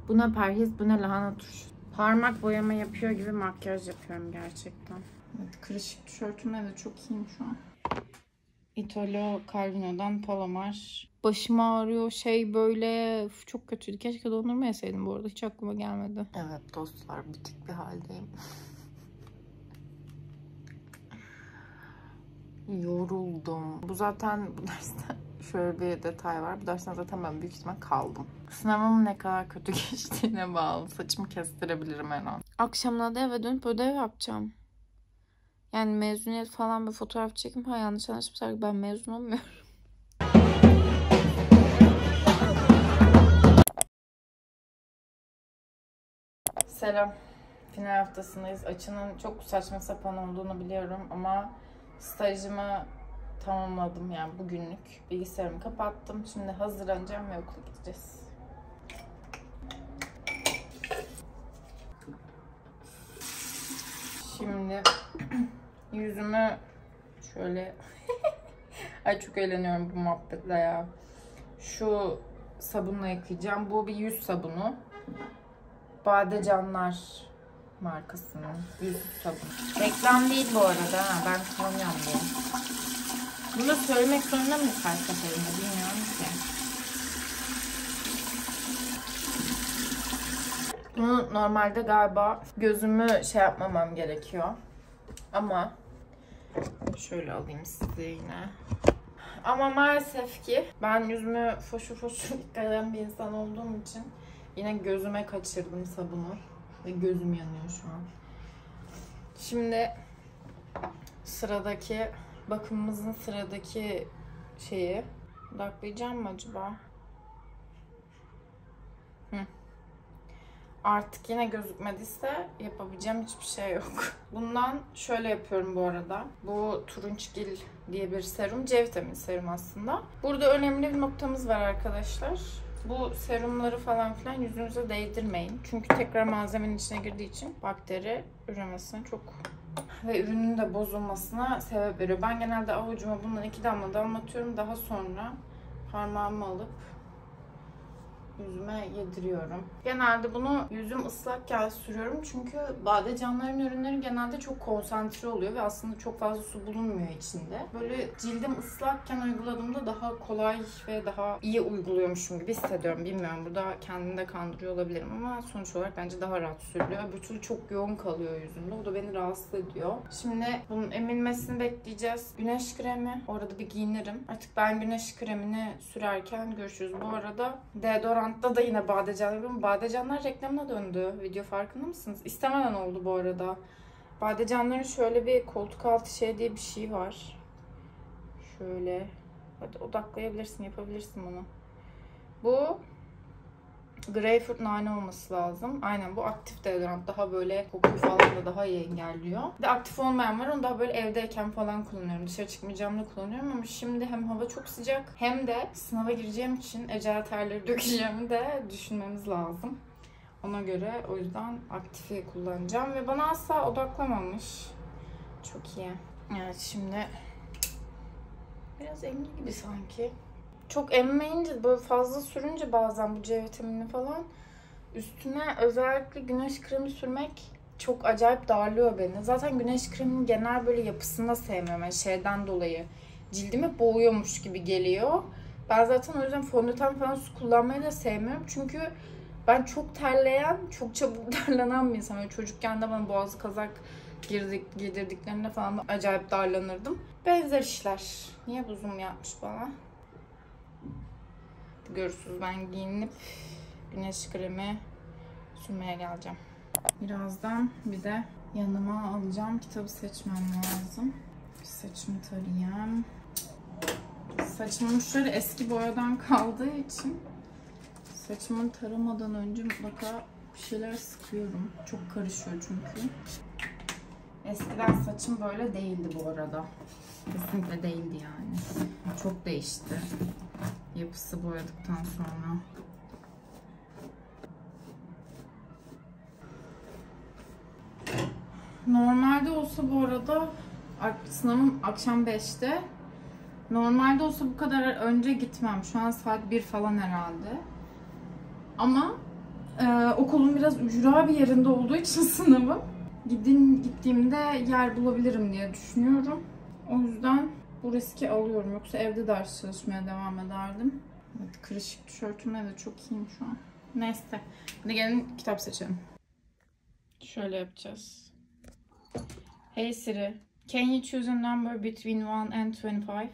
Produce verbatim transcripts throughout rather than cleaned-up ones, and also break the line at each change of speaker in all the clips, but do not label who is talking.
Buna perhiz, buna lahana turşu. Parmak boyama yapıyor gibi makyaj yapıyorum gerçekten. Evet, kırışık tişörtümle de çok iyiyim şu an. Italo Calvino'dan Palomar. Başım ağrıyor, şey böyle Uf, çok kötüydü. Keşke dondurma yeseydim bu arada. Hiç aklıma gelmedi. Evet dostlar, bitik bir haldeyim. Yoruldum. Bu zaten bu dersten şöyle bir detay var. Bu dersten zaten ben büyük ihtimal kaldım. Sınavım ne kadar kötü geçtiğine bağlı. Saçımı kestirebilirim her an. Akşamına da eve dönüp ödev yapacağım. Yani mezuniyet falan bir fotoğraf çekim. Ha, yanlış anlaşılmışlar. Ben mezun olmuyorum. Selam. Final haftasındayız. Açının çok saçma sapan olduğunu biliyorum ama stajımı tamamladım yani bugünlük. Bilgisayarımı kapattım. Şimdi hazırlanacağım ve okula gideceğiz. Şimdi yüzümü şöyle ay çok eğleniyorum bu muhabbetle ya. Şu sabunla yıkayacağım. Bu bir yüz sabunu. Badecanlar markasının yüz sabunu. Reklam değil bu arada. Ha, ben kullanıyorum diye. Bunu da söylemek zorunda mıyız her seferinde bilmiyorum ki. Bunu normalde galiba gözümü şey yapmamam gerekiyor. Ama şöyle alayım size yine. Ama maalesef ki ben yüzümü foşur foşur dikkat eden bir insan olduğum için yine gözüme kaçırdım sabunu. Ve gözüm yanıyor şu an. Şimdi sıradaki bakımımızın sıradaki şeyi odaklayacağım mı acaba? Hı. Artık yine gözükmediyse yapabileceğim hiçbir şey yok. Bundan şöyle yapıyorum bu arada. Bu Turunçgil diye bir serum. C vitamini serum aslında. Burada önemli bir noktamız var arkadaşlar. Bu serumları falan filan yüzünüze değdirmeyin. Çünkü tekrar malzemenin içine girdiği için bakteri üremesine çok ve ürünün de bozulmasına sebep veriyor. Ben genelde avucuma bundan iki damla damlatıyorum. Daha sonra parmağımı alıp yüzüme yediriyorum. Genelde bunu yüzüm ıslakken sürüyorum. Çünkü badecanların ürünleri genelde çok konsantre oluyor ve aslında çok fazla su bulunmuyor içinde. Böyle cildim ıslakken uyguladığımda daha kolay ve daha iyi uyguluyormuşum gibi hissediyorum. Bilmiyorum, burada kendimi de kandırıyor olabilirim ama sonuç olarak bence daha rahat sürülüyor. Öbür türlü çok yoğun kalıyor yüzümde. O da beni rahatsız ediyor. Şimdi bunun emilmesini bekleyeceğiz. Güneş kremi. Orada bir giyinirim. Artık ben güneş kremini sürerken görüşürüz. Bu arada deodorant da yine badecanlar. Badecanlar reklamına döndü. Video farkında mısınız? İstemeden oldu bu arada. Badecanların şöyle bir koltuk altı şey diye bir şey var. Şöyle. Hadi odaklayabilirsin, yapabilirsin bunu. Bu greyfurt nane olması lazım. Aynen, bu aktif deodorant. Daha böyle kokuyu falan da daha iyi engelliyor. Bir de aktif olmayan var. Onu daha böyle evdeyken falan kullanıyorum. Dışarı çıkmayacağımda kullanıyorum ama şimdi hem hava çok sıcak hem de sınava gireceğim için ecel terleri dökeceğimi de düşünmemiz lazım. Ona göre o yüzden aktifi kullanacağım ve bana asla odaklamamış. Çok iyi. Evet, şimdi biraz emli gibi sanki. Çok emmeyince, böyle fazla sürünce bazen bu C vitamini falan üstüne özellikle güneş kremi sürmek çok acayip darlıyor beni. Zaten güneş kreminin genel böyle yapısını da sevmiyorum. Yani şeyden dolayı cildimi boğuyormuş gibi geliyor. Ben zaten o yüzden fondöten falan su kullanmayı da sevmiyorum. Çünkü ben çok terleyen, çok çabuk darlanan bir insanım. Çocukken de bana boğazlı kazak girdik, giydirdiklerinde falan da acayip darlanırdım. Benzer işler. Niye bu zoom yapmış bana? Görürsünüz, ben giyinip güneş kremi sürmeye geleceğim. Birazdan bir de yanıma alacağım kitabı seçmem lazım. Saçımı tarayayım. Saçımın uçları eski boyadan kaldığı için saçımı taramadan önce mutlaka bir şeyler sıkıyorum. Çok karışıyor çünkü. Eskiden saçım böyle değildi bu arada. Kesinlikle değildi yani. Çok değişti. Yapısı boyadıktan sonra. Normalde olsa bu arada sınavım akşam beşte. Normalde olsa bu kadar önce gitmem. Şu an saat bir falan herhalde. Ama e, okulun biraz ücra bir yerinde olduğu için sınavım. Gidin, gittiğimde yer bulabilirim diye düşünüyorum. O yüzden bu riski alıyorum. Yoksa evde ders çalışmaya devam ederdim. Evet, kırışık tişörtümle de çok iyiyim şu an. Neyse. Hadi gelin kitap seçelim. Şöyle yapacağız. Hey Siri, can you choose a number between one and twenty-five?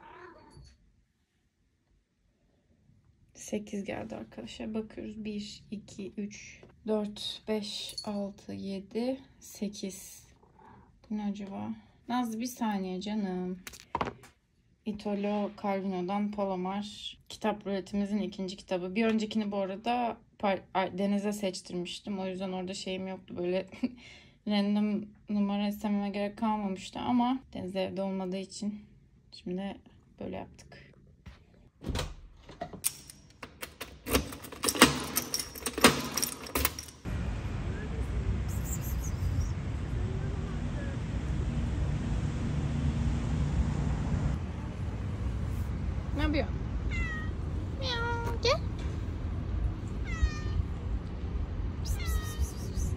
sekiz geldi arkadaşlar. Bakıyoruz. bir, iki, üç, dört, beş, altı, yedi, sekiz. Bu ne acaba? Nazlı bir saniye canım. Italo Calvino'dan Palomar. Kitap ruletimizin ikinci kitabı. Bir öncekini bu arada Deniz'e seçtirmiştim. O yüzden orada şeyim yoktu. Böyle random numara istememe gerek kalmamıştı ama Deniz evde olmadığı için şimdi böyle yaptık. Ne yapıyor? Miau, gel. Pıs, pıs, pıs, pıs, pıs.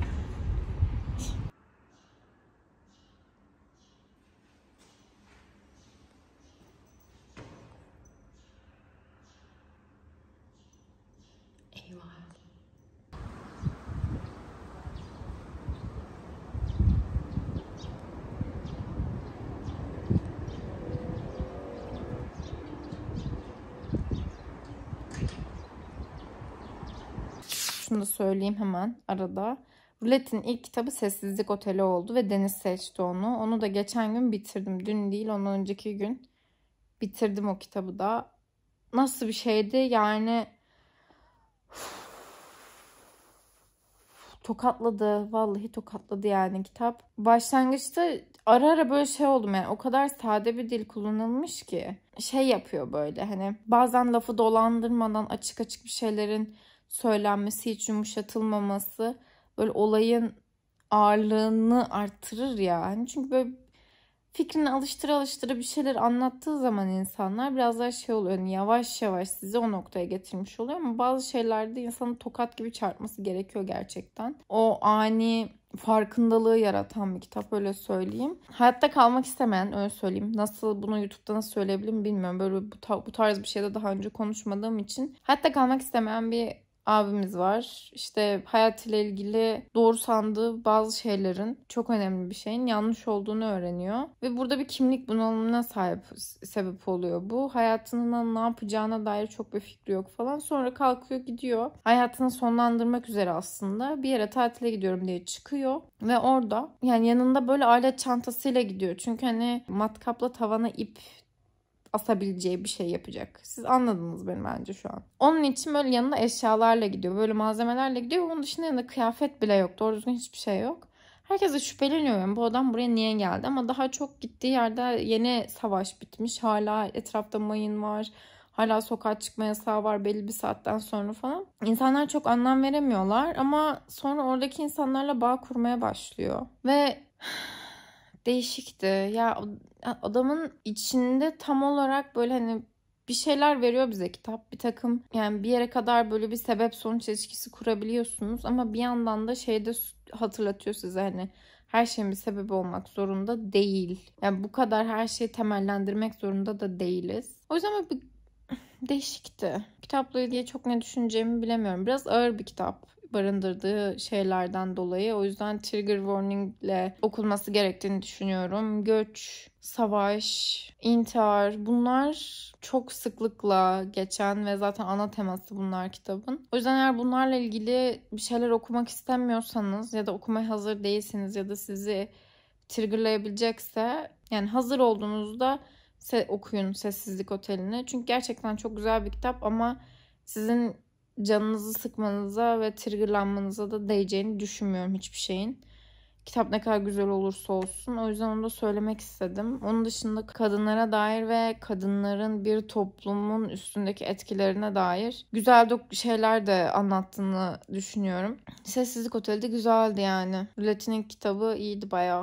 Eyvah. Şunu da söyleyeyim hemen arada. Rulet'in ilk kitabı Sessizlik Oteli oldu ve Deniz seçti onu. Onu da geçen gün bitirdim. Dün değil, ondan önceki gün bitirdim o kitabı da. Nasıl bir şeydi? Yani tokatladı. Vallahi tokatladı yani kitap. Başlangıçta ara ara böyle şey oldum yani. O kadar sade bir dil kullanılmış ki. Şey yapıyor böyle hani bazen lafı dolandırmadan açık açık bir şeylerin söylenmesi, hiç yumuşatılmaması böyle olayın ağırlığını artırır yani. Çünkü böyle fikrini alıştıra alıştıra bir şeyler anlattığı zaman insanlar biraz daha şey oluyor. Yani yavaş yavaş sizi o noktaya getirmiş oluyor ama bazı şeylerde insanın tokat gibi çarpması gerekiyor gerçekten. O ani farkındalığı yaratan bir kitap, öyle söyleyeyim. Hayatta kalmak istemeyen, öyle söyleyeyim. Nasıl bunu YouTube'da nasıl söyleyebilirim bilmiyorum. Böyle bu, bu tarz bir şeyde daha önce konuşmadığım için. Hayatta kalmak istemeyen bir abimiz var. İşte hayatıyla ilgili doğru sandığı bazı şeylerin, çok önemli bir şeyin yanlış olduğunu öğreniyor. Ve burada bir kimlik bunalımına sahip, sebep oluyor bu. Hayatının ne yapacağına dair çok bir fikri yok falan. Sonra kalkıyor gidiyor. Hayatını sonlandırmak üzere aslında. Bir yere tatile gidiyorum diye çıkıyor. Ve orada yani yanında böyle alet çantasıyla gidiyor. Çünkü hani matkapla tavana ip asabileceği bir şey yapacak. Siz anladınız beni bence şu an. Onun için böyle yanında eşyalarla gidiyor. Böyle malzemelerle gidiyor. Onun dışında yanında kıyafet bile yok. Doğru düzgün hiçbir şey yok. Herkes de şüpheleniyor. Yani bu adam buraya niye geldi? Ama daha çok gittiği yerde yeni savaş bitmiş. Hala etrafta mayın var. Hala sokağa çıkma yasağı var belli bir saatten sonra falan. İnsanlar çok anlam veremiyorlar. Ama sonra oradaki insanlarla bağ kurmaya başlıyor. Ve değişikti. Ya adamın içinde tam olarak böyle hani bir şeyler veriyor bize kitap. Bir takım yani bir yere kadar böyle bir sebep sonuç ilişkisi kurabiliyorsunuz. Ama bir yandan da şeyde hatırlatıyor size hani her şeyin bir sebebi olmak zorunda değil. Yani bu kadar her şeyi temellendirmek zorunda da değiliz. O yüzden böyle bir değişikti. Kitapla ilgili çok ne düşüneceğimi bilemiyorum. Biraz ağır bir kitap barındırdığı şeylerden dolayı. O yüzden trigger warning ile okunması gerektiğini düşünüyorum. Göç, savaş, intihar, bunlar çok sıklıkla geçen ve zaten ana teması bunlar kitabın. O yüzden eğer bunlarla ilgili bir şeyler okumak istemiyorsanız ya da okumaya hazır değilsiniz ya da sizi triggerlayabilecekse yani hazır olduğunuzda se- okuyun Sessizlik Oteli'ni. Çünkü gerçekten çok güzel bir kitap ama sizin canınızı sıkmanıza ve triggerlanmanıza da değeceğini düşünmüyorum hiçbir şeyin. Kitap ne kadar güzel olursa olsun. O yüzden onu da söylemek istedim. Onun dışında kadınlara dair ve kadınların bir toplumun üstündeki etkilerine dair güzel şeyler de anlattığını düşünüyorum. Sessizlik Oteli de güzeldi yani. Rulet'in kitabı iyiydi bayağı.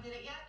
did it yet?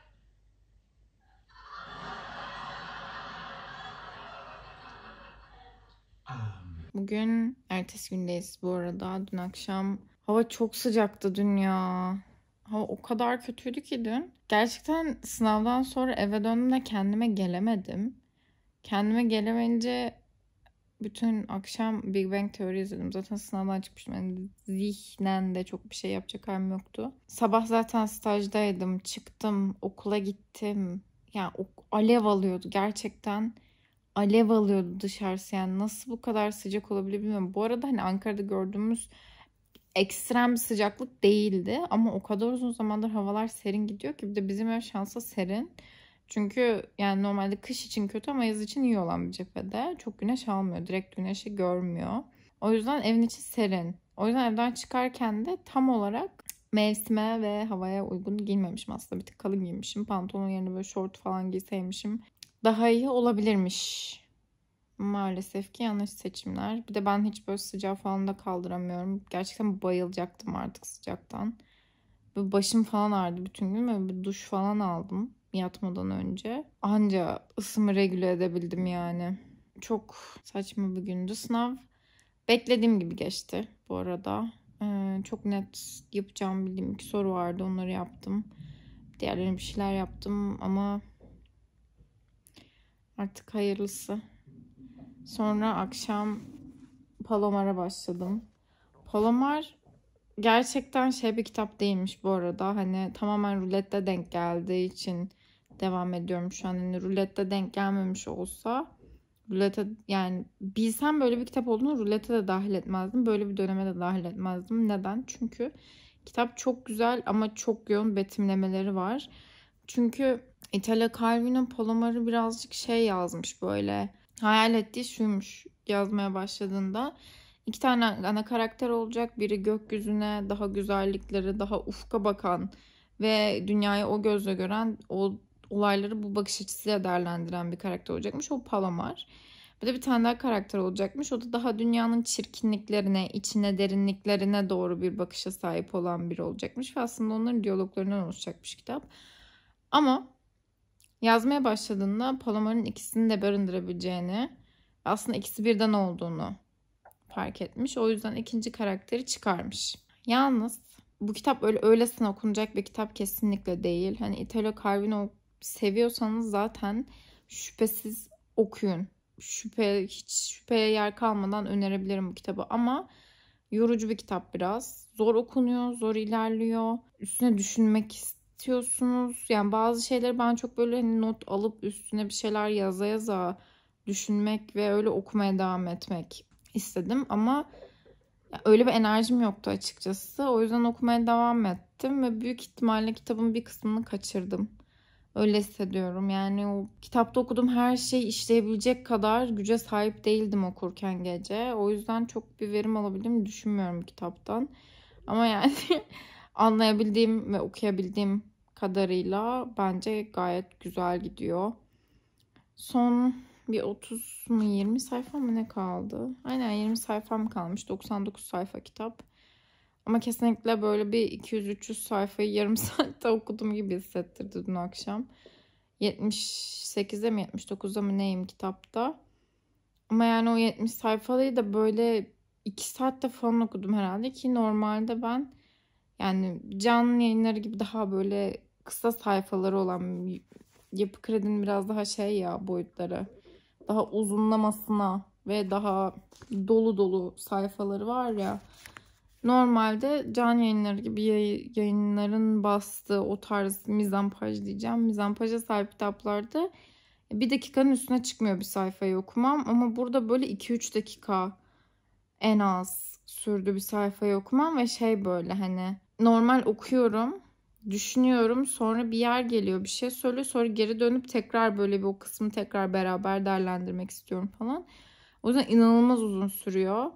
Bugün ertesi gündeyiz bu arada. Dün akşam hava çok sıcaktı dün ya. Hava o kadar kötüydü ki dün. Gerçekten sınavdan sonra eve döndüğümde kendime gelemedim. Kendime gelemeyince bütün akşam Big Bang Theory izledim. Zaten sınavdan çıkmıştım. Yani zihnen de çok bir şey yapacak halim yoktu. Sabah zaten stajdaydım. Çıktım. Okula gittim. Yani ok- alev alıyordu. Gerçekten alev alıyordu dışarısı. Yani nasıl bu kadar sıcak olabilir bilmiyorum. Bu arada hani Ankara'da gördüğümüz ekstrem bir sıcaklık değildi. Ama o kadar uzun zamandır havalar serin gidiyor ki. Bir de bizim ev şansa serin. Çünkü yani normalde kış için kötü ama yaz için iyi olan bir cephede. Çok güneş almıyor. Direkt güneşi görmüyor. O yüzden evin içi serin. O yüzden evden çıkarken de tam olarak mevsime ve havaya uygun giymemişim aslında. Bir tık kalın giymişim. Pantolon yerine böyle şort falan giyseymişim daha iyi olabilirmiş. Maalesef ki yanlış seçimler. Bir de ben hiç böyle sıcağı falan da kaldıramıyorum. Gerçekten bayılacaktım artık sıcaktan. Böyle başım falan ağrıdı bütün gün. Böyle bir duş falan aldım yatmadan önce. Anca ısımı regüle edebildim yani. Çok saçma bir gündü. Sınav beklediğim gibi geçti bu arada. Ee, çok net yapacağım bildiğim iki soru vardı. Onları yaptım. Diğerlerine bir şeyler yaptım ama artık hayırlısı. Sonra akşam Palomar'a başladım. Palomar gerçekten şey bir kitap değilmiş bu arada. Hani tamamen rulette denk geldiği için devam ediyorum şu an. Hani rulette denk gelmemiş olsa rulete yani bilsem böyle bir kitap olduğunu rulete de dahil etmezdim. Böyle bir döneme de dahil etmezdim. Neden? Çünkü kitap çok güzel ama çok yoğun betimlemeleri var. Çünkü Italo Calvino Palomar'ı birazcık şey yazmış böyle. Hayal ettiği şuymuş yazmaya başladığında. İki tane ana karakter olacak. Biri gökyüzüne, daha güzellikleri, daha ufka bakan ve dünyayı o gözle gören, o olayları bu bakış açısıyla değerlendiren bir karakter olacakmış. O Palomar. Bir de bir tane daha karakter olacakmış. O da daha dünyanın çirkinliklerine, içine, derinliklerine doğru bir bakışa sahip olan biri olacakmış. Ve aslında onların diyaloglarından oluşacakmış kitap. Ama yazmaya başladığında Palomar'ın ikisini de barındırabileceğini, aslında ikisi birden olduğunu fark etmiş. O yüzden ikinci karakteri çıkarmış. Yalnız bu kitap öyle öylesine okunacak bir kitap kesinlikle değil. Hani Italo Calvino seviyorsanız zaten şüphesiz okuyun. Şüphe, hiç şüpheye yer kalmadan önerebilirim bu kitabı. Ama yorucu bir kitap biraz. Zor okunuyor, zor ilerliyor. Üstüne düşünmek istiyorsunuz. Yani bazı şeyleri ben çok böyle hani not alıp üstüne bir şeyler yaza yaza düşünmek ve öyle okumaya devam etmek istedim. Ama öyle bir enerjim yoktu açıkçası. O yüzden okumaya devam ettim ve büyük ihtimalle kitabın bir kısmını kaçırdım. Öyle hissediyorum. Yani o kitapta okuduğum her şeyi işleyebilecek kadar güce sahip değildim okurken gece. O yüzden çok bir verim alabildiğimi düşünmüyorum kitaptan. Ama yani anlayabildiğim ve okuyabildiğim kadarıyla bence gayet güzel gidiyor. Son bir otuz mu yirmi sayfa mı ne kaldı? Aynen yirmi sayfam kalmış. doksan dokuz sayfa kitap. Ama kesinlikle böyle bir iki yüz üç yüz sayfayı yarım saatte okudum gibi hissettirdi dün akşam. yetmiş sekizde mi yetmiş dokuzda mı neyim kitapta. Ama yani o yetmiş sayfayı da böyle iki saatte falan okudum herhalde ki normalde ben yani canlı yayınları gibi daha böyle kısa sayfaları olan Yapı Kredi'nin biraz daha şey ya boyutları daha uzunlamasına ve daha dolu dolu sayfaları var ya. Normalde can yayınları gibi yayınların bastığı o tarz mizampaj diyeceğim. Mizampaja sahip kitaplarda bir dakikanın üstüne çıkmıyor bir sayfayı okumam. Ama burada böyle iki üç dakika en az sürdü bir sayfayı okumam. Ve şey böyle hani normal okuyorum, düşünüyorum. Sonra bir yer geliyor bir şey söylüyor. Sonra geri dönüp tekrar böyle bir o kısmı tekrar beraber değerlendirmek istiyorum falan. O yüzden inanılmaz uzun sürüyor.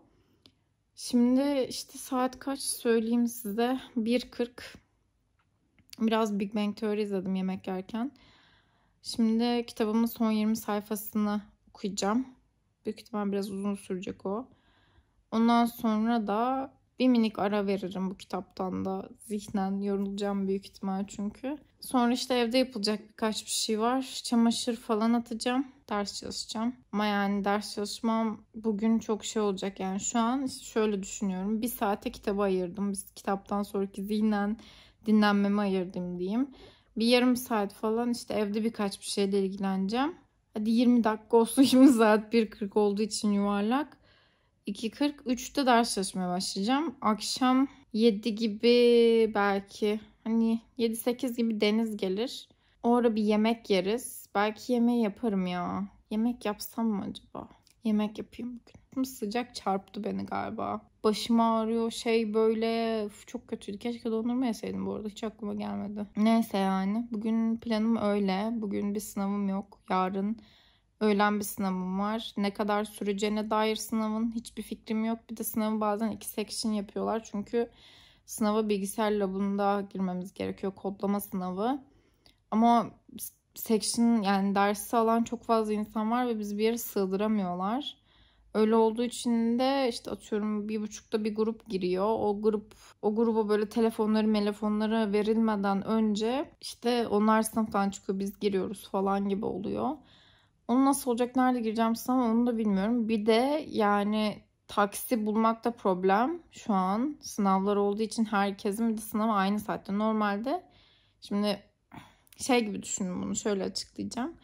Şimdi işte saat kaç söyleyeyim size. bir kırk. Biraz Big Bang Theory izledim yemek yerken. Şimdi kitabımın son yirmi sayfasını okuyacağım. Büyük ihtimal biraz uzun sürecek o. Ondan sonra da bir minik ara veririm bu kitaptan da. Zihnen yorulacağım büyük ihtimal çünkü. Sonra işte evde yapılacak birkaç bir şey var. Çamaşır falan atacağım. Ders çalışacağım. Ama yani ders çalışmam bugün çok şey olacak. Yani şu an işte şöyle düşünüyorum. Bir saate kitaba ayırdım. Biz kitaptan sonraki zihnen dinlenmeme ayırdım diyeyim. Bir yarım saat falan işte evde birkaç bir şeyle ilgileneceğim. Hadi yirmi dakika olsun, şimdi saat bir kırk olduğu için yuvarlak. iki kırk, üçte ders çalışmaya başlayacağım. Akşam yedi gibi belki, hani yedi sekiz gibi Deniz gelir. O ara bir yemek yeriz. Belki yemeği yaparım ya. Yemek yapsam mı acaba? Yemek yapayım bugün. Sıcak çarptı beni galiba. Başım ağrıyor, şey böyle üf, çok kötüydü. Keşke dondurma yeseydim bu arada. Hiç aklıma gelmedi. Neyse yani. Bugün planım öyle. Bugün bir sınavım yok. Yarın öğlen bir sınavım var. Ne kadar süreceğine dair sınavın hiçbir fikrim yok. Bir de sınavı bazen iki section yapıyorlar. Çünkü sınava bilgisayar labında girmemiz gerekiyor. Kodlama sınavı. Ama section, yani dersi alan çok fazla insan var ve bizi bir yere sığdıramıyorlar. Öyle olduğu için de işte atıyorum bir buçukta bir grup giriyor. O grup o gruba böyle telefonları telefonlara verilmeden önce işte onlar sınıftan çıkıyor, biz giriyoruz falan gibi oluyor. Onu nasıl olacak, nerede gireceğim sınava onu da bilmiyorum. Bir de yani taksi bulmak da problem şu an. Sınavlar olduğu için herkesin bir de sınavı aynı saatte. Normalde şimdi şey gibi düşünün, bunu şöyle açıklayacağım.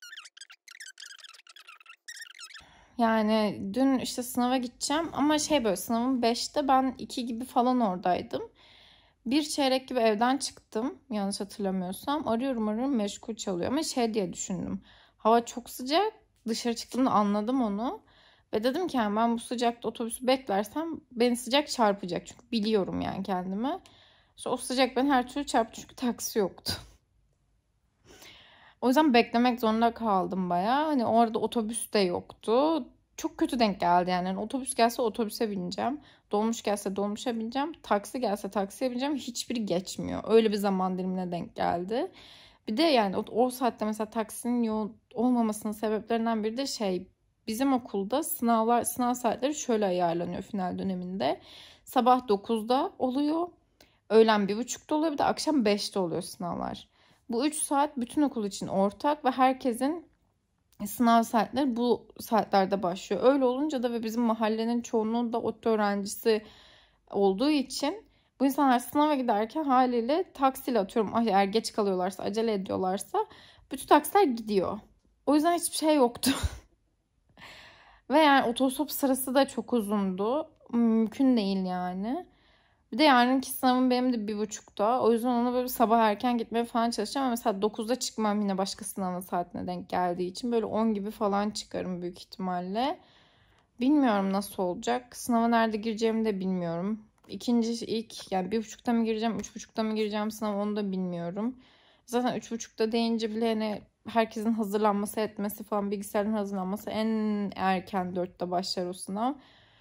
Yani dün işte sınava gideceğim ama şey böyle sınavın beşte, ben iki gibi falan oradaydım. Bir çeyrek gibi evden çıktım yanlış hatırlamıyorsam. Arıyorum arıyorum meşgul çalıyor ama şey diye düşündüm. Hava çok sıcak, dışarı çıktığımda anladım onu. Ve dedim ki yani ben bu sıcakta otobüsü beklersem beni sıcak çarpacak. Çünkü biliyorum yani kendimi. İşte o sıcak beni her türlü çarptı çünkü taksi yoktu. O yüzden beklemek zorunda kaldım bayağı. Hani orada otobüs de yoktu. Çok kötü denk geldi yani. Yani otobüs gelse otobüse bineceğim. Dolmuş gelse dolmuşa bineceğim. Taksi gelse taksiye bineceğim. Hiçbiri geçmiyor. Öyle bir zaman dilimine denk geldi. Bir de yani o, o saatte mesela taksinin yoğun olmamasının sebeplerinden biri de şey, bizim okulda sınavlar sınav saatleri şöyle ayarlanıyor final döneminde. Sabah dokuzda oluyor. Öğlen bir buçukta oluyor. Bir de akşam beşte oluyor sınavlar. Bu üç saat bütün okul için ortak ve herkesin sınav saatleri bu saatlerde başlıyor. Öyle olunca da ve bizim mahallenin çoğunluğu da ODTÜ öğrencisi olduğu için bu insanlar sınava giderken haliyle taksiyle, atıyorum eğer geç kalıyorlarsa, acele ediyorlarsa bütün taksiler gidiyor. O yüzden hiçbir şey yoktu. Ve yani otostop sırası da çok uzundu. Mümkün değil yani. Bir de yarınki sınavım benim de bir buçukta. O yüzden ona böyle sabah erken gitmeye falan çalışacağım. Ama mesela dokuzda çıkmam yine başka sınavın saatine denk geldiği için. Böyle on gibi falan çıkarım büyük ihtimalle. Bilmiyorum nasıl olacak. Sınava nerede gireceğimi de bilmiyorum. İkinci ilk yani bir buçukta mı gireceğim, üç buçukta mı gireceğim sınav, onu da bilmiyorum. Zaten üç buçukta deyince bile hani herkesin hazırlanması etmesi falan, bilgisayarın hazırlanması, en erken dörtte başlar o sınav.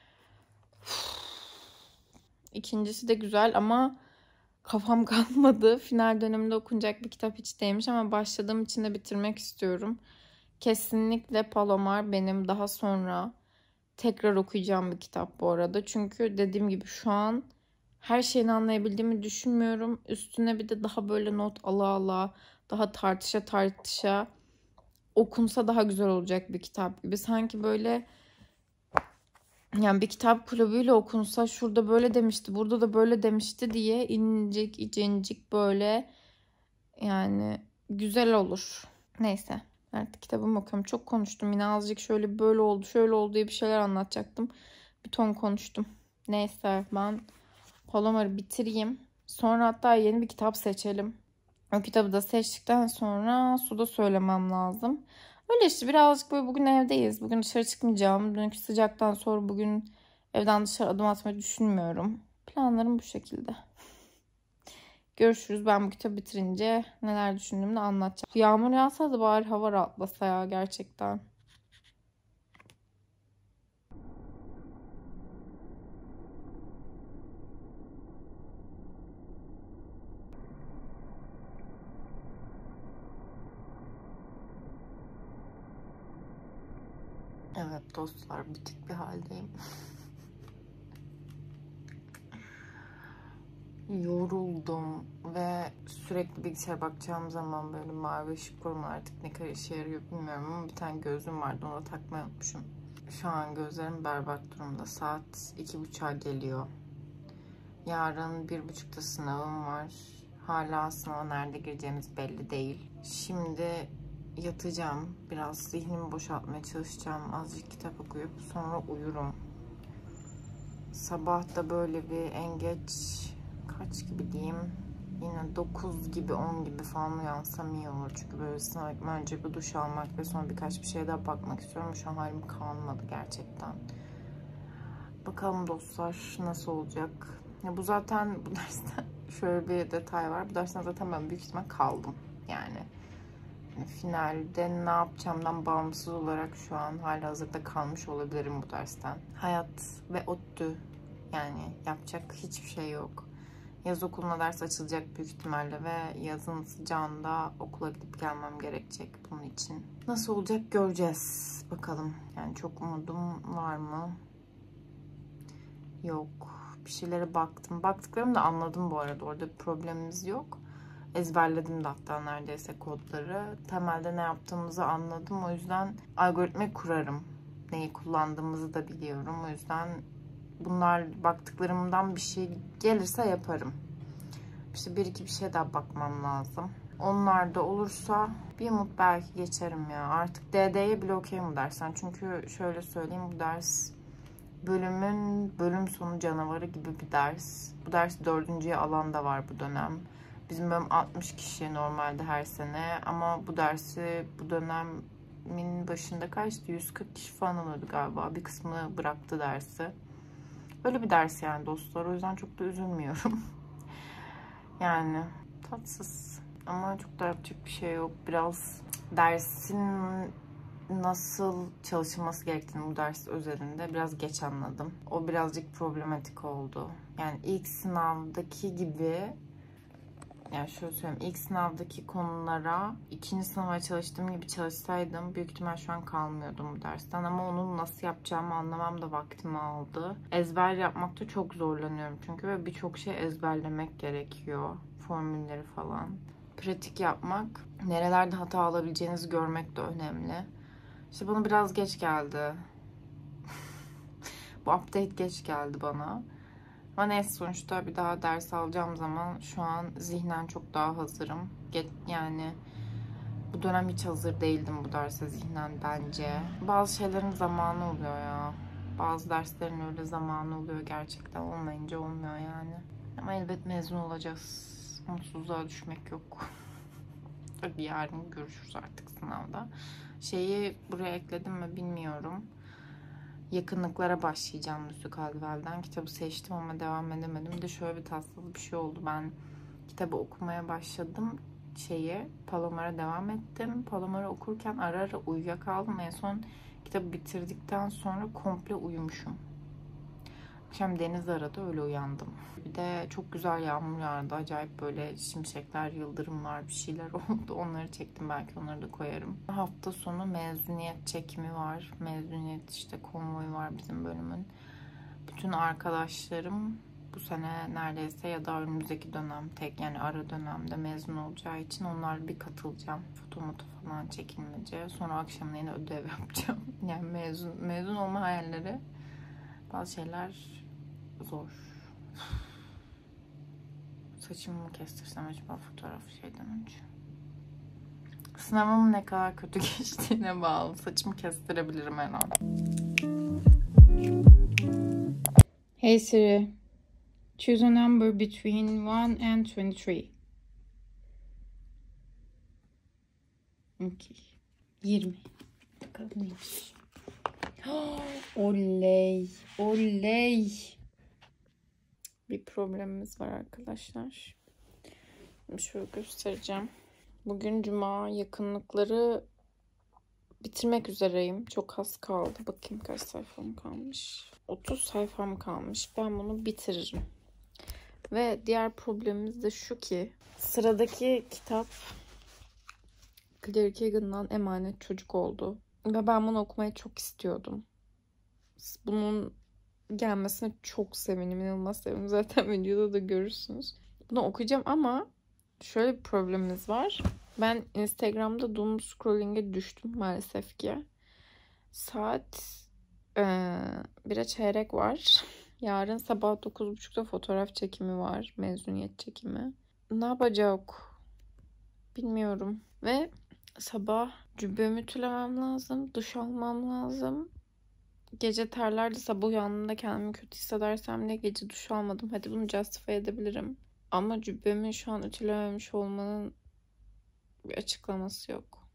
İkincisi de güzel ama kafam kalmadı. Final döneminde okunacak bir kitap hiç değilmiş ama başladığım için de bitirmek istiyorum. Kesinlikle Palomar benim daha sonra tekrar okuyacağım bir kitap bu arada. Çünkü dediğim gibi şu an her şeyini anlayabildiğimi düşünmüyorum. Üstüne bir de daha böyle not ala ala, daha tartışa tartışa okunsa daha güzel olacak bir kitap gibi. Sanki böyle yani bir kitap kulübüyle okunsa, şurada böyle demişti, burada da böyle demişti diye incik incik böyle, yani güzel olur. Neyse, artık kitabımı okuyorum. Çok konuştum yine, azıcık şöyle böyle oldu şöyle oldu diye bir şeyler anlatacaktım. Bir ton konuştum. Neyse, ben Palomar'ı bitireyim. Sonra hatta yeni bir kitap seçelim. O kitabı da seçtikten sonra Suda söylemem lazım. Öyle işte, birazcık böyle bugün evdeyiz. Bugün dışarı çıkmayacağım. Dünkü sıcaktan sonra bugün evden dışarı adım atmayı düşünmüyorum. Planlarım bu şekilde. Görüşürüz. Ben bu kitabı bitirince neler düşündüğümü de anlatacağım. Yağmur yağsa da bari hava rahatlasa ya, gerçekten. Evet dostlar, bitik bir haldeyim. Yoruldum ve sürekli bilgisayara bakacağım zaman böyle mavi ışık var mı, artık ne kadar işe yarıyor bilmiyorum ama bir tane gözlüğüm vardı, onu da takmayı unutmuşum. Şu an gözlerim berbat durumda. Saat iki buçuğa geliyor. Yarın bir buçukta sınavım var. Hala sınava nerede gireceğimiz belli değil. Şimdi yatacağım. Biraz zihnimi boşaltmaya çalışacağım. Azıcık kitap okuyup sonra uyurum. Sabah da böyle bir en geç kaç gibi diyeyim, yine dokuz gibi on gibi falan uyansam iyi olur. Çünkü böyle sınava gitmeden önce bir duş almak ve sonra birkaç bir şeye daha bakmak istiyorum. Şu an halim kalmadı gerçekten. Bakalım dostlar nasıl olacak. Ya bu zaten bu dersten şöyle bir detay var. Bu dersten zaten ben büyük ihtimal kaldım. Yani finalde ne yapacağımdan bağımsız olarak şu an halihazırda kalmış olabilirim bu dersten. Hayat ve ODTÜ, yani yapacak hiçbir şey yok. Yaz okuluna ders açılacak büyük ihtimalle ve yazın sıcağında okula gidip gelmem gerekecek bunun için. Nasıl olacak göreceğiz bakalım. Yani çok umudum var mı? Yok. Bir şeylere baktım. Baktıklarımı da anladım bu arada. Orada bir problemimiz yok. Ezberledim de hatta neredeyse kodları. Temelde ne yaptığımızı anladım. O yüzden algoritma kurarım. Neyi kullandığımızı da biliyorum. O yüzden bunlar baktıklarımdan bir şey gelirse yaparım. İşte bir iki bir şey daha bakmam lazım. Onlar da olursa bir umut belki geçerim ya. Artık D D'ye bile okeyim bu dersten. Çünkü şöyle söyleyeyim, bu ders bölümün bölüm sonu canavarı gibi bir ders. Bu ders dördüncüye alan da var bu dönem. Bizim bölüm altmış kişi normalde her sene. Ama bu dersi bu dönemin başında kaçtı? yüz kırk kişi falan alıyordu galiba. Bir kısmı bıraktı dersi. Böyle bir ders yani dostlar. O yüzden çok da üzülmüyorum. Yani tatsız. Ama çok da yapacak bir şey yok. Biraz dersin nasıl çalışılması gerektiğini bu ders özelinde biraz geç anladım. O birazcık problematik oldu. Yani ilk sınavdaki gibi, yani şöyle söyleyeyim, ilk sınavdaki konulara ikinci sınava çalıştığım gibi çalışsaydım büyük ihtimal şu an kalmıyordum bu dersten, ama onu nasıl yapacağımı anlamam da vaktimi aldı. Ezber yapmakta çok zorlanıyorum çünkü ve birçok şey ezberlemek gerekiyor. Formülleri falan. Pratik yapmak, nerelerde hata alabileceğinizi görmek de önemli. İşte bana biraz geç geldi. Bu update geç geldi bana. Ama neyse, sonuçta bir daha ders alacağım zaman şu an zihnen çok daha hazırım. Yani bu dönem hiç hazır değildim bu derse zihnen bence. Bazı şeylerin zamanı oluyor ya. Bazı derslerin öyle zamanı oluyor gerçekten. Olmayınca olmuyor yani. Ama elbet mezun olacağız. Mutsuzluğa düşmek yok. Tabii yarın görüşürüz artık sınavda. Şeyi buraya ekledim mi bilmiyorum. Yakınlıklara başlayacağım Müslük Alvel'den. Kitabı seçtim ama devam edemedim. Bir de şöyle bir tatsız bir şey oldu. Ben kitabı okumaya başladım. Şeyi, Palomar'a devam ettim. Palomar'ı okurken ara ara uyuyakaldım. En son kitabı bitirdikten sonra komple uyumuşum. Akşam deniz aradı, öyle uyandım. Bir de çok güzel yağmur yağdı. Acayip böyle şimşekler, yıldırımlar, bir şeyler oldu. Onları çektim, belki onları da koyarım. Hafta sonu mezuniyet çekimi var. Mezuniyet işte konvoyu var bizim bölümün. Bütün arkadaşlarım bu sene neredeyse ya da önümüzdeki dönem tek, yani ara dönemde mezun olacağı için onlarla bir katılacağım. Foto moto falan çekilmece. Sonra akşam yine ödev yapacağım. Yani mezun, mezun olma hayalleri, bazı şeyler zor. Saçımı mı kestirsem acaba fotoğraf şeyden önce? Sınavım ne kadar kötü geçtiğine bağlı. Saçımı kestirebilirim her an. Hey Siri. Choose a number between one and twenty-three. Okay. yirmi. Bakalım neymiş. Oley. Oley. Bir problemimiz var arkadaşlar. Şöyle göstereceğim. Bugün cuma, yakınlıkları bitirmek üzereyim. Çok az kaldı. Bakayım kaç sayfam kalmış. otuz sayfam kalmış. Ben bunu bitiririm. Ve diğer problemimiz de şu ki, sıradaki kitap Claire Kagan'dan Emanet Çocuk oldu. Ve ben bunu okumayı çok istiyordum. Bunun gelmesine çok sevindim. İnanılmaz sevindim. Zaten videoda da görürsünüz.
Bunu okuyacağım ama şöyle bir problemimiz var. Ben Instagram'da doom scrolling'e düştüm maalesef ki. Saat ee, bire çeyrek var. Yarın sabah dokuz buçukta fotoğraf çekimi var. Mezuniyet çekimi. Ne yapacak? Bilmiyorum. Ve sabah cübbemi ütülemem lazım. Duş almam lazım. Gece terlerde sabah uyandığımda kendimi kötü hissedersem de gece duş almadım. Hadi bunu justify edebilirim. Ama cübbemi şu an ütülememiş olmanın bir açıklaması yok.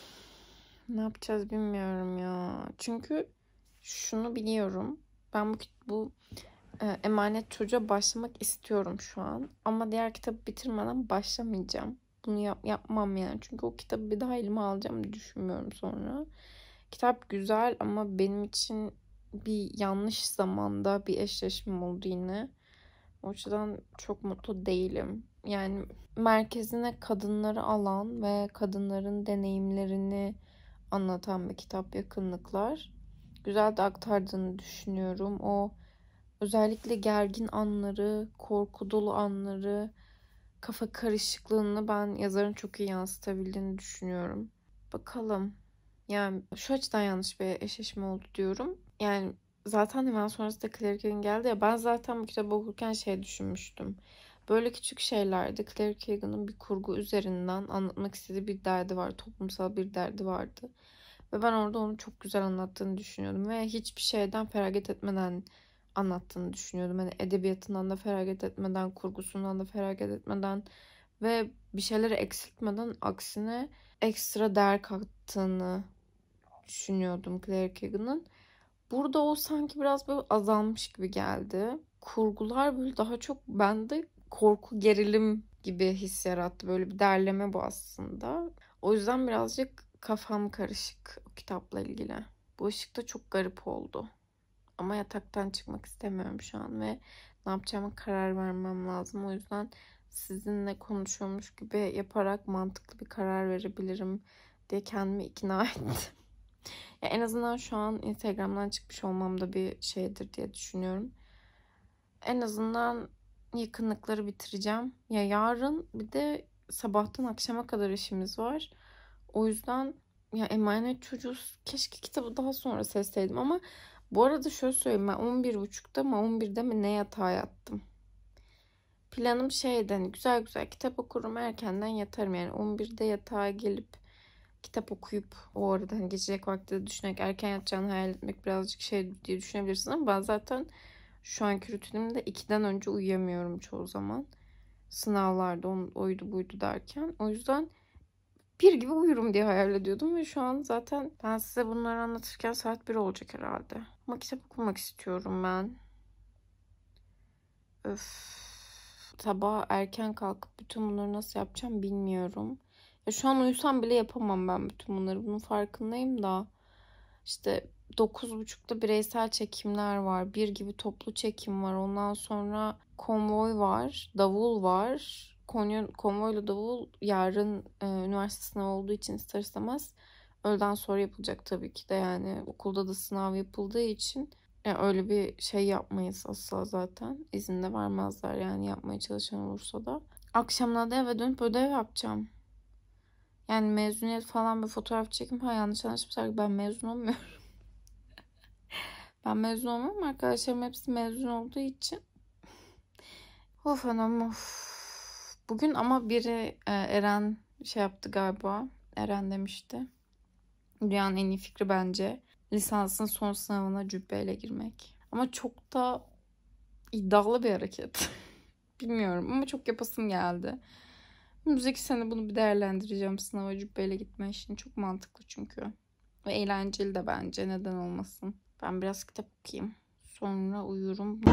Ne yapacağız bilmiyorum ya. Çünkü şunu biliyorum. Ben bu, bu e, emanet çocuğa başlamak istiyorum şu an. Ama diğer kitabı bitirmeden başlamayacağım. Bunu yap, yapmam yani. Çünkü o kitabı bir daha elime alacağım düşünmüyorum sonra. Kitap güzel ama benim için bir yanlış zamanda bir eşleşme oldu yine. O açıdan çok mutlu değilim. Yani merkezine kadınları alan ve kadınların deneyimlerini anlatan bir kitap Yakınlıklar. Güzel de aktardığını düşünüyorum. O özellikle gergin anları, korku dolu anları, kafa karışıklığını ben yazarın çok iyi yansıtabildiğini düşünüyorum. Bakalım. Yani şu açıdan yanlış bir eşleşme oldu diyorum. Yani zaten hemen sonrasında Claire Keegan geldi ya. Ben zaten bu kitabı okurken şey düşünmüştüm. Böyle küçük şeylerde Claire Keegan'ın bir kurgu üzerinden anlatmak istediği bir derdi var. Toplumsal bir derdi vardı. Ve ben orada onu çok güzel anlattığını düşünüyordum. Ve hiçbir şeyden feragat etmeden anlattığını düşünüyordum. Hani edebiyatından da feragat etmeden, kurgusundan da feragat etmeden ve bir şeyleri eksiltmeden aksine ekstra değer kattığını düşünüyordum Claire Keegan'ın. Burada o sanki biraz böyle azalmış gibi geldi. Kurgular böyle daha çok bende korku, gerilim gibi his yarattı. Böyle bir derleme bu aslında. O yüzden birazcık kafam karışık o kitapla ilgili. Bu ışıkta çok garip oldu. Ama yataktan çıkmak istemiyorum şu an ve ne yapacağıma karar vermem lazım. O yüzden sizinle konuşuyormuş gibi yaparak mantıklı bir karar verebilirim diye kendimi ikna ettim. Ya en azından şu an Instagram'dan çıkmış olmam da bir şeydir diye düşünüyorum. En azından yakınlıkları bitireceğim. Ya yarın bir de sabahtan akşama kadar işimiz var. O yüzden ya emanet çocuğu keşke kitabı daha sonra seçseydim ama bu arada şöyle söyleyeyim, ben on bir buçukta mı on birde mi ne yatağa yattım. Planım şeydi, hani güzel güzel kitap okurum, erkenden yatarım. Yani on birde yatağa gelip kitap okuyup o arada hani geçecek vakti de düşünerek erken yatacağını hayal etmek birazcık şey diye düşünebilirsin ama ben zaten şu anki rutinimde ikiden önce uyuyamıyorum çoğu zaman. Sınavlarda oydu buydu derken. O yüzden bir gibi uyurum diye hayal ediyordum ve şu an zaten ben size bunları anlatırken saat bir olacak herhalde. Ama kitap okumak istiyorum ben. Öf. Sabah erken kalkıp bütün bunları nasıl yapacağım bilmiyorum. Ya şu an uyusam bile yapamam ben bütün bunları. Bunun farkındayım da. İşte dokuz buçukta bireysel çekimler var. Bir gibi toplu çekim var. Ondan sonra konvoy var. Davul var. Konvoyla davul yarın e, üniversite sınavı olduğu için ister istemez öğleden sonra yapılacak tabii ki de, yani okulda da sınav yapıldığı için yani öyle bir şey yapmayız asla zaten. İzin de vermezler yani yapmaya çalışan olursa da. Akşamlarda eve dönüp ödev yapacağım. Yani mezuniyet falan bir fotoğraf çekim. Ha yanlış anlaşılmışlar, ben mezun olmuyorum. Ben mezun olmuyorum. Arkadaşlarım hepsi mezun olduğu için. Of anam of. Bugün ama biri e, Eren şey yaptı galiba. Eren demişti. Dünyanın en iyi fikri bence lisansın son sınavına cübbeyle girmek. Ama çok da iddialı bir hareket. Bilmiyorum ama çok yapasım geldi. Müzik sene bunu bir değerlendireceğim. Sınava cübbeyle gitme işini çok mantıklı çünkü. Ve eğlenceli de bence. Neden olmasın. Ben biraz kitap okuyayım. Sonra uyurum.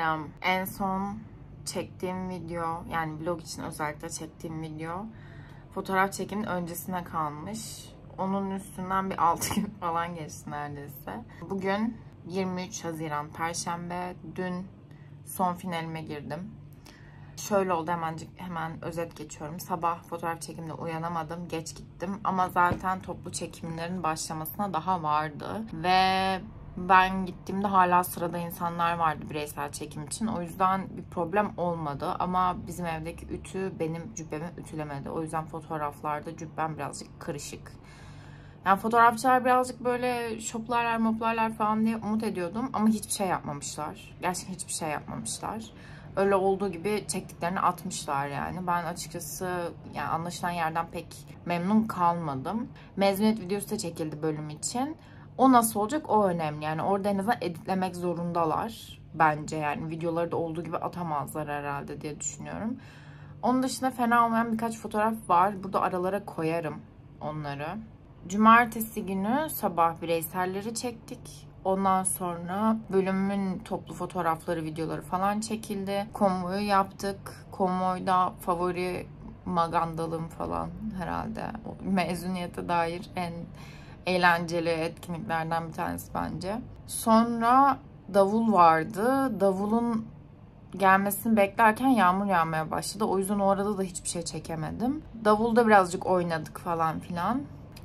en son çektiğim video, yani vlog için özellikle çektiğim video fotoğraf çekiminin öncesine kalmış. Onun üstünden bir altı gün falan geçti neredeyse. Bugün yirmi üç Haziran Perşembe. Dün son finalime girdim. Şöyle oldu, hemen, hemen özet geçiyorum. Sabah fotoğraf çekiminde uyanamadım. Geç gittim. Ama zaten toplu çekimlerin başlamasına daha vardı. Ve ben gittiğimde hala sırada insanlar vardı bireysel çekim için. O yüzden bir problem olmadı. Ama bizim evdeki ütü benim cübbemi ütülemedi. O yüzden fotoğraflarda cübbem birazcık karışık. Yani fotoğrafçılar birazcık böyle şoplarlar moplarlar falan diye umut ediyordum. Ama hiçbir şey yapmamışlar. Gerçekten hiçbir şey yapmamışlar. Öyle olduğu gibi çektiklerini atmışlar yani. Ben açıkçası yani anlaşılan yerden pek memnun kalmadım. Mezuniyet videosu da çekildi bölüm için. O nasıl olacak o önemli. Yani orada en azından editlemek zorundalar. Bence yani videoları da olduğu gibi atamazlar herhalde diye düşünüyorum. Onun dışında fena olmayan birkaç fotoğraf var. Burada aralara koyarım onları. Cumartesi günü sabah bireyselleri çektik. Ondan sonra bölümün toplu fotoğrafları, videoları falan çekildi. Konvoyu yaptık. Konvoyda favori magandalım falan herhalde. Mezuniyete dair en eğlenceli etkinliklerden bir tanesi bence. Sonra davul vardı. Davulun gelmesini beklerken yağmur yağmaya başladı. O yüzden o arada da hiçbir şey çekemedim. Davulda birazcık oynadık falan filan.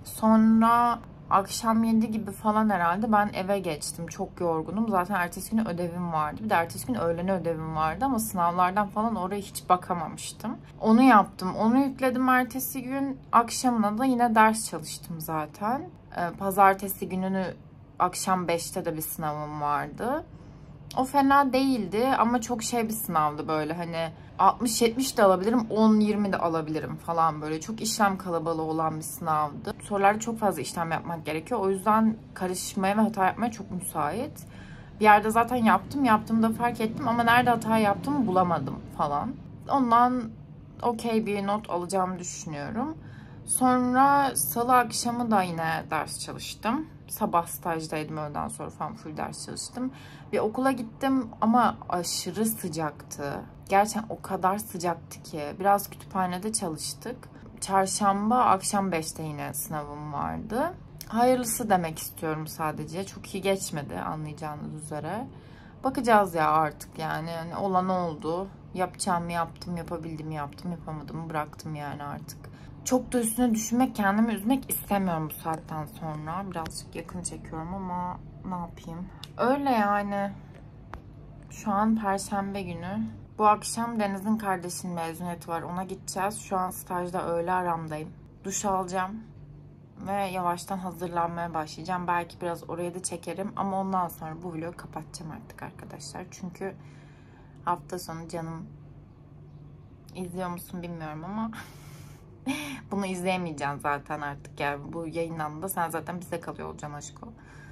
Sonra akşam yedi gibi falan herhalde ben eve geçtim. Çok yorgunum. Zaten ertesi gün ödevim vardı. Bir de ertesi gün öğlene ödevim vardı ama sınavlardan falan oraya hiç bakamamıştım. Onu yaptım. Onu yükledim ertesi gün. Akşamına da yine ders çalıştım zaten. Pazartesi gününü akşam beşte de bir sınavım vardı. O fena değildi ama çok şey bir sınavdı böyle hani altmış yetmiş de alabilirim, on yirmi de alabilirim falan böyle. Çok işlem kalabalığı olan bir sınavdı. Sorularda çok fazla işlem yapmak gerekiyor. O yüzden karışmaya ve hata yapmaya çok müsait. Bir yerde zaten yaptım. Yaptığımda fark ettim ama nerede hata yaptığımı bulamadım falan. Ondan okey bir not alacağımı düşünüyorum. Sonra salı akşamı da yine ders çalıştım. Sabah stajdaydım, öğleden sonra falan full ders çalıştım. Bir okula gittim ama aşırı sıcaktı. Gerçekten o kadar sıcaktı ki. Biraz kütüphanede çalıştık. Çarşamba akşam beşte yine sınavım vardı. Hayırlısı demek istiyorum sadece. Çok iyi geçmedi anlayacağınız üzere. Bakacağız ya artık yani. Yani olan oldu. Yapacağımı yaptım, yapabildiğimi yaptım, yapamadım bıraktım yani artık. Çok da üstüne düşünmek, kendimi üzmek istemiyorum bu saatten sonra. Birazcık yakın çekiyorum ama ne yapayım. Öyle yani. Şu an Perşembe günü. Bu akşam Deniz'in kardeşinin mezuniyeti var. Ona gideceğiz. Şu an stajda öğle aramdayım. Duş alacağım. Ve yavaştan hazırlanmaya başlayacağım. Belki biraz oraya da çekerim. Ama ondan sonra bu vlogu kapatacağım artık arkadaşlar. Çünkü hafta sonu canım izliyor musun bilmiyorum ama... Bunu izleyemeyeceksin zaten artık yani bu yayınlandığında sen zaten bize kalıyor olacaksın aşko.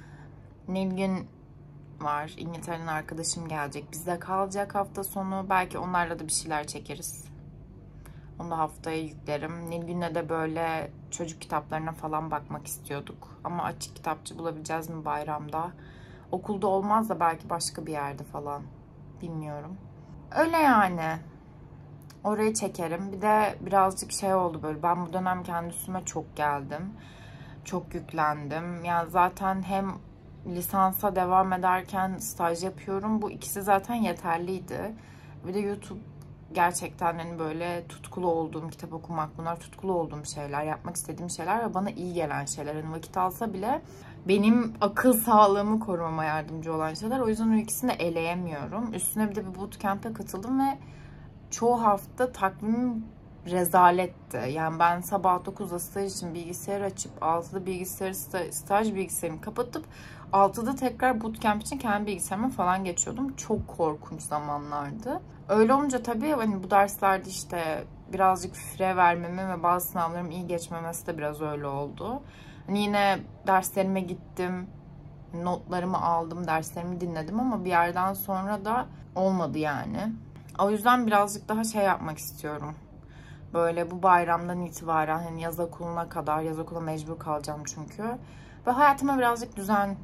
Nilgün var. İngiltere'nin arkadaşım gelecek. Bizde kalacak hafta sonu. Belki onlarla da bir şeyler çekeriz. Onu da haftaya yüklerim. Nilgün'le de böyle çocuk kitaplarına falan bakmak istiyorduk. Ama açık kitapçı bulabileceğiz mi bayramda? Okulda olmaz da belki başka bir yerde falan. Bilmiyorum. Öyle yani. Orayı çekerim. Bir de birazcık şey oldu böyle. Ben bu dönem kendi üstüme çok geldim. Çok yüklendim. Yani zaten hem lisansa devam ederken staj yapıyorum. Bu ikisi zaten yeterliydi. Bir de YouTube gerçekten hani böyle tutkulu olduğum, kitap okumak, bunlar tutkulu olduğum şeyler, yapmak istediğim şeyler ve bana iyi gelen şeyler. Yani vakit alsa bile benim akıl sağlığımı korumama yardımcı olan şeyler. O yüzden o ikisini de eleyemiyorum. Üstüne bir de bir bootcamp'e katıldım ve çoğu hafta takvimim rezaletti. Yani ben sabah dokuzda staj için bilgisayar açıp altıda bilgisayarı staj bilgisayarımı kapatıp altıda tekrar bootcamp için kendi bilgisayarıma falan geçiyordum. Çok korkunç zamanlardı. Öyle olunca tabii hani bu derslerde işte birazcık fire vermemi ve bazı sınavlarım iyi geçmemesi de biraz öyle oldu. Hani yine derslerime gittim, notlarımı aldım, derslerimi dinledim ama bir yerden sonra da olmadı yani. O yüzden birazcık daha şey yapmak istiyorum. Böyle bu bayramdan itibaren hani yaz okuluna kadar, yaz okuluna mecbur kalacağım çünkü. Ve hayatıma birazcık düzen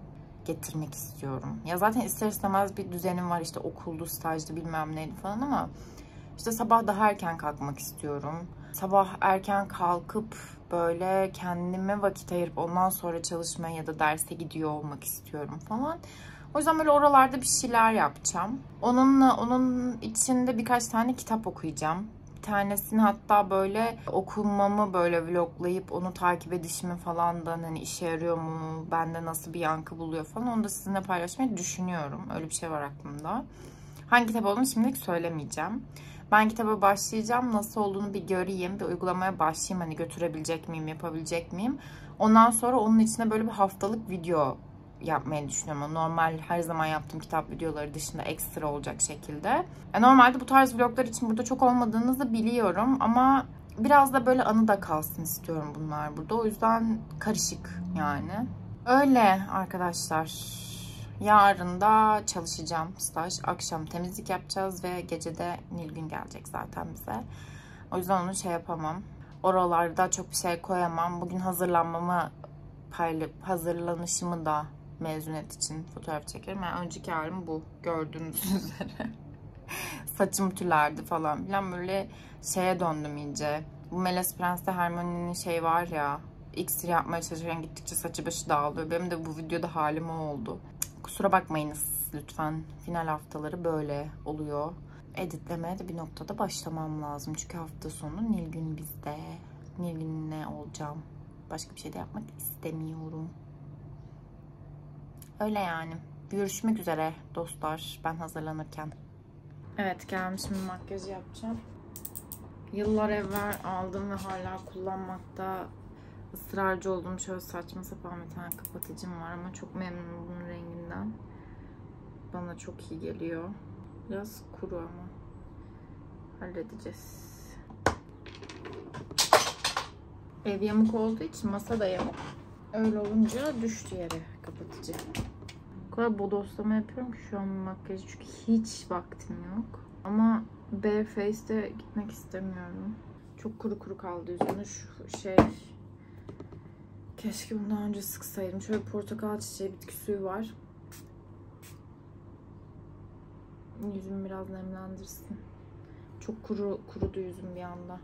getirmek istiyorum. Ya zaten ister istemez bir düzenim var, işte okuldu, stajdı, bilmem neydi falan, ama işte sabah daha erken kalkmak istiyorum. Sabah erken kalkıp böyle kendime vakit ayırıp ondan sonra çalışmaya ya da derse gidiyor olmak istiyorum falan. O yüzden böyle oralarda bir şeyler yapacağım. Onunla, onun içinde birkaç tane kitap okuyacağım. Bir tanesini hatta böyle okumamı böyle vloglayıp onu takip edişimi falan da hani işe yarıyor mu, bende nasıl bir yankı buluyor falan, onu da sizinle paylaşmayı düşünüyorum. Öyle bir şey var aklımda. Hangi kitap olduğunu şimdilik söylemeyeceğim. Ben kitaba başlayacağım. Nasıl olduğunu bir göreyim. Bir uygulamaya başlayayım. Hani götürebilecek miyim, yapabilecek miyim? Ondan sonra onun içine böyle bir haftalık video yapmayı düşünüyorum. Normal her zaman yaptığım kitap videoları dışında ekstra olacak şekilde. E normalde bu tarz vloglar için burada çok olmadığınızı da biliyorum. Ama biraz da böyle anı da kalsın istiyorum bunlar burada. O yüzden karışık yani. Öyle arkadaşlar. Yarın da çalışacağım, staj. Akşam temizlik yapacağız ve gece de Nilgün gelecek zaten bize. O yüzden onu şey yapamam. Oralarda çok bir şey koyamam. Bugün hazırlanmamı, hazırlanışımı da mezuniyet için fotoğraf çekerim. Yani önceki halim bu, gördüğünüz üzere. Saçım tülerdi falan filan, böyle şeye döndüm iyice. Bu Melez Prens'te Hermione'nin şey var ya, iksir yapmaya çalışırken gittikçe saçı başı dağılıyor. Benim de bu videoda halim o oldu. Kusura bakmayınız lütfen. Final haftaları böyle oluyor. Editlemeye de bir noktada başlamam lazım. Çünkü hafta sonu Nilgün bizde. Nilgün'le olacağım. Başka bir şey de yapmak istemiyorum. Öyle yani. Görüşmek üzere dostlar, ben hazırlanırken. Evet, gelmişim, makyajı yapacağım. Yıllar evvel aldım ve hala kullanmakta ısrarcı olduğum şöyle saçma sapan bir tane kapatıcım var ama çok memnunum bunun renginden. Bana çok iyi geliyor. Biraz kuru ama halledeceğiz. Ev yamuk olduğu için masa da yamuk. Öyle olunca düştü yere kapatıcı. O kadar bodoslama yapıyorum ki şu an makyajı, çünkü hiç vaktim yok. Ama bare face'de gitmek istemiyorum. Çok kuru kuru kaldı yüzümde şu şey. Keşke bunu daha önce sıksaydım. Şöyle portakal çiçeği bitki suyu var. Yüzümü biraz nemlendirsin. Çok kuru kurudu yüzüm bir anda.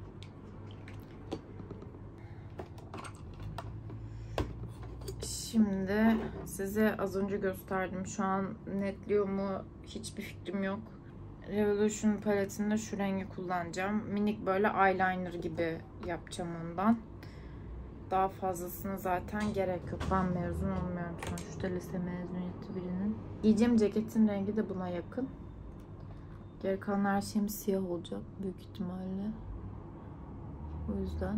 Şimdi size az önce gösterdim. Şu an netliyor mu hiçbir fikrim yok. Revolution paletinde şu rengi kullanacağım. Minik böyle eyeliner gibi yapacağım ondan. Daha fazlasını zaten gerek yok. Ben mezun olmuyorum şu an. Şu lise mezuniyeti birinin. Giyeceğim ceketin rengi de buna yakın. Geri kalan her şeyim siyah olacak büyük ihtimalle. O yüzden.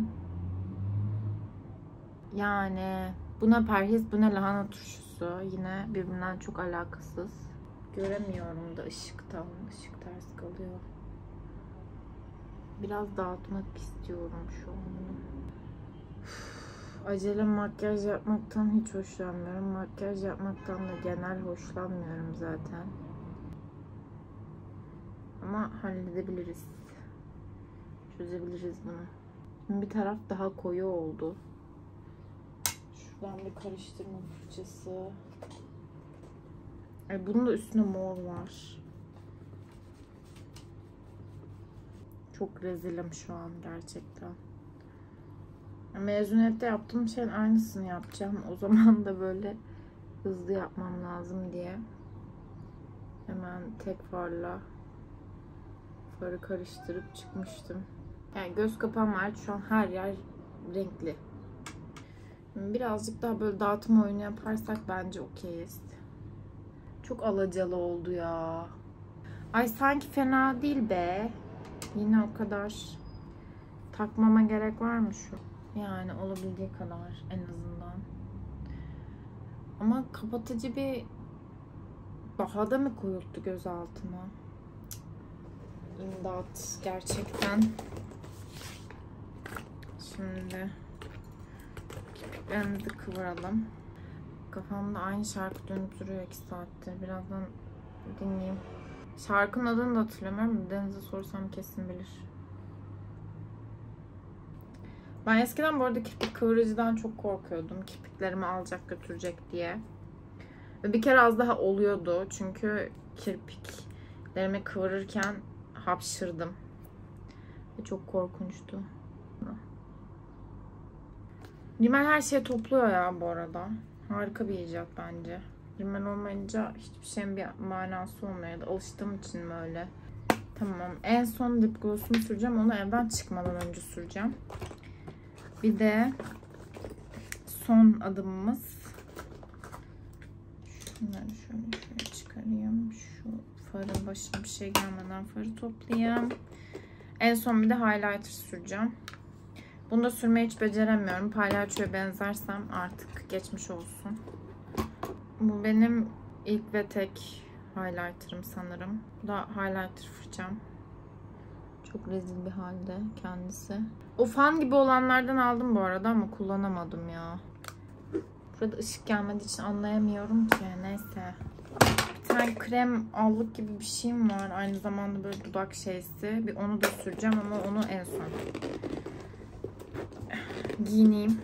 Yani bu ne perhiz, bu ne lahana turşusu. Yine birbirinden çok alakasız. Göremiyorum da ışıktan. Işık ters kalıyor. Biraz dağıtmak istiyorum şu an. Acele makyaj yapmaktan hiç hoşlanmıyorum. Makyaj yapmaktan da genel hoşlanmıyorum zaten. Ama halledebiliriz. Çözebiliriz bunu. Şimdi bir taraf daha koyu oldu. Şuradan bir karıştırma fırçası. Ay, bunun da üstüne mor var. Çok rezilim şu an gerçekten. Mezuniyette yaptığım şeyin aynısını yapacağım. O zaman da böyle hızlı yapmam lazım diye. Hemen tek farla farı karıştırıp çıkmıştım. Yani göz kapağım var. Şu an her yer renkli. Birazcık daha böyle dağıtım oyunu yaparsak bence okeyiz. Çok alacalı oldu ya. Ay sanki fena değil be. Yine o kadar takmama gerek var mı şu? Yani olabildiği kadar en azından. Ama kapatıcı bir daha da mı koyuldu göz altıma? İmdat gerçekten. Şimdi kirpiklerimizi kıvıralım. Kafamda aynı şarkı dönüp duruyor iki saattir. Birazdan dinleyeyim. Şarkının adını da hatırlamıyorum. Deniz'e sorsam kesin bilir. Ben eskiden bu arada kirpik kıvırıcıdan çok korkuyordum. Kirpiklerimi alacak götürecek diye. Ve bir kere az daha oluyordu. Çünkü kirpiklerimi kıvırırken hapşırdım. Ve çok korkunçtu. Rimel her şeyi topluyor ya bu arada. Harika bir icat bence. Rimel olmayınca hiçbir şeyin bir manası olmuyor. Ya da alıştığım için mi öyle. Tamam. En son lip gloss'umu süreceğim. Onu evden çıkmadan önce süreceğim. Bir de son adımımız. Şunları şöyle şöyle çıkarayım. Şu farın başına bir şey gelmeden farı toplayayım. En son bir de highlighter süreceğim. Bunu da sürmeyi hiç beceremiyorum. Palyaçoya benzersem artık geçmiş olsun. Bu benim ilk ve tek highlighter'ım sanırım. Bu da highlighter fırçam. Çok rezil bir halde kendisi. O fan gibi olanlardan aldım bu arada ama kullanamadım ya. Burada ışık gelmediği için anlayamıyorum ki. Neyse. Bir tane krem allık gibi bir şeyim var. Aynı zamanda böyle dudak şeysi. Bir onu da süreceğim ama onu en son giyineyim.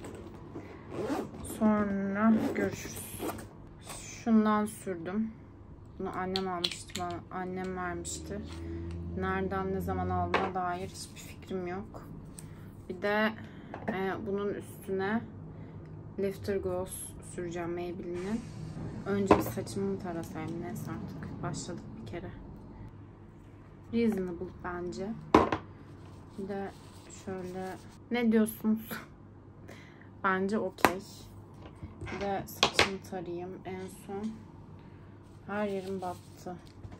Sonra görüşürüz. Şundan sürdüm. Bunu annem almıştı bana. Annem vermişti. Nereden ne zaman aldığına dair hiçbir fikrim yok. Bir de e, bunun üstüne Lifter Gloss süreceğim Maybelline'in. Önce bir saçımı mı tarasayım? Neyse artık. Başladık bir kere. Reasonable bence. Bir de şöyle... Ne diyorsunuz? Bence okey. Bir de saçımı tarayayım en son. Her yerim battı.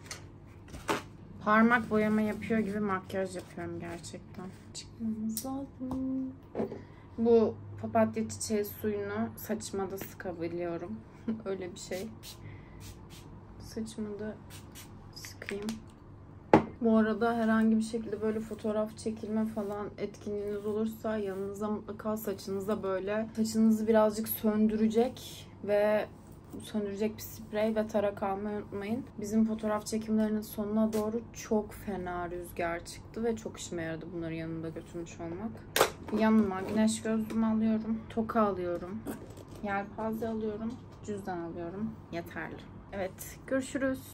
Parmak boyama yapıyor gibi makyaj yapıyorum gerçekten. Çıkmamız lazım. Bu papatya çiçeği suyunu saçıma da sıkabiliyorum. Öyle bir şey. Saçımı da sıkayım. Bu arada herhangi bir şekilde böyle fotoğraf çekilme falan etkinliğiniz olursa yanınıza mutlaka saçınıza böyle saçınızı birazcık söndürecek ve söndürecek bir sprey ve tarak almayı unutmayın. Bizim fotoğraf çekimlerinin sonuna doğru çok fena rüzgar çıktı ve çok işime yaradı bunları yanımda götürmüş olmak. Yanıma güneş gözlüğümü alıyorum, toka alıyorum, yelpaze alıyorum, cüzdan alıyorum. Yeterli. Evet, görüşürüz.